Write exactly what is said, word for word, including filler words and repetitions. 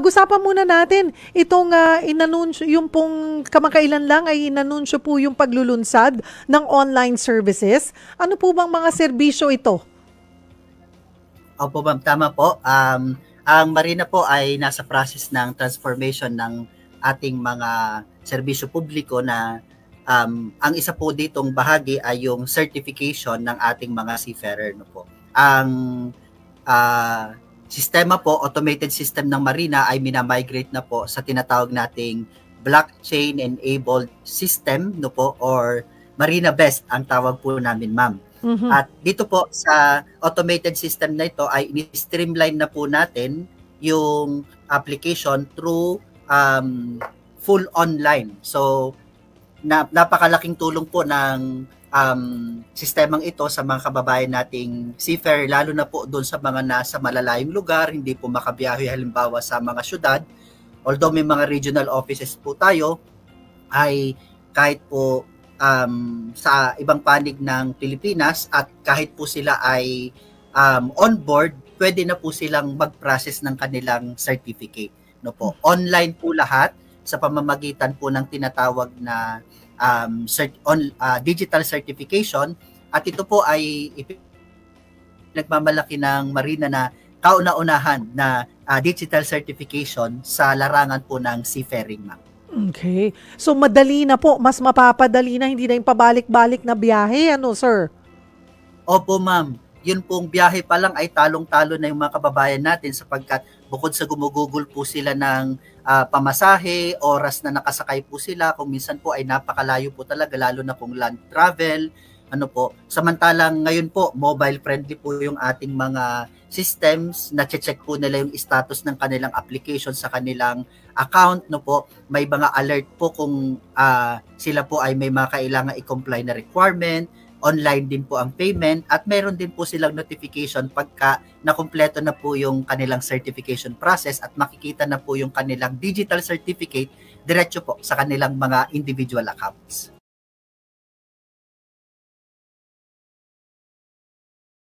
pag-usapan muna natin itong uh, inanunsyo, yung pong kamakailan lang ay inanunsyo po yung paglulunsad ng online services. Ano po bang mga serbisyo ito? Opo ma'am, tama po. Um, ang Marina po ay nasa process ng transformation ng ating mga serbisyo publiko na um, ang isa po ditong bahagi ay yung certification ng ating mga seafarer. No po. Ang uh, sistema po, automated system ng Marina ay minamigrate na po sa tinatawag nating blockchain-enabled system, no po, or Marina Best ang tawag po namin, ma'am. Mm-hmm. At dito po sa automated system na ito ay ini-streamline na po natin yung application through um, full online. So, na, napakalaking tulong po ng um, sistemang ito sa mga kababayan nating seafarer, lalo na po doon sa mga nasa malalayong lugar, hindi po makabiyahe halimbawa sa mga syudad. Although may mga regional offices po tayo, ay kahit po um, sa ibang panig ng Pilipinas at kahit po sila ay um, on board, pwede na po silang mag-process ng kanilang certificate. No po. Online po lahat sa pamamagitan po ng tinatawag na um, cert- on, uh, digital certification, at ito po ay nagmamalaki ng Marina na kauna-unahan na uh, digital certification sa larangan po ng seafaring, ma'am. Okay. So madali na po, mas mapapadali na, hindi na yung pabalik-balik na biyahe, ano sir? Opo ma'am, yun pong biyahe pa lang ay talong-talo na yung mga kababayan natin sapagkat bukod sa gumugugol po sila ng uh, pamasahe, oras na nakasakay po sila, kung minsan po ay napakalayo po talaga, lalo na kung land travel, ano po. Samantalang ngayon po, mobile friendly po yung ating mga systems, na-check po nila yung status ng kanilang application sa kanilang account, no po. May mga alert po kung uh, sila po ay may mga kailangan i-comply na requirement, online din po ang payment, at meron din po silang notification pagka nakumpleto na po yung kanilang certification process at makikita na po yung kanilang digital certificate diretso po sa kanilang mga individual accounts.